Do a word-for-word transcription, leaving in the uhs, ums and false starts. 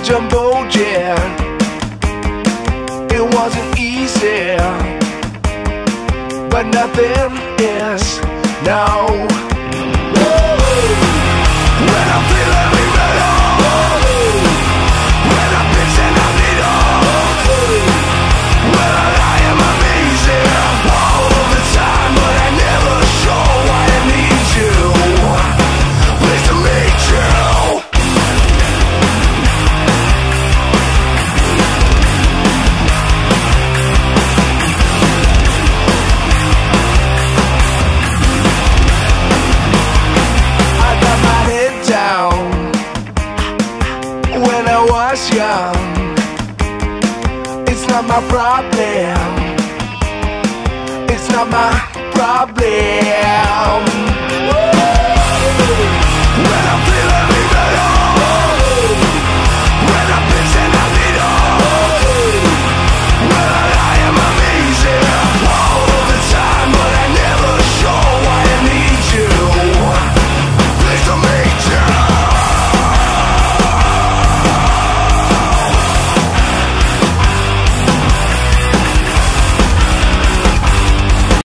jumbo jet. It wasn't easy, but nothing is, no. When I'm feeling me metal, when I'm missing a needle, well I am amazing all of the time, but I never show why I need you. Pleased to meet you. I got my head down when I was young. It's not my problem. It's not my problem.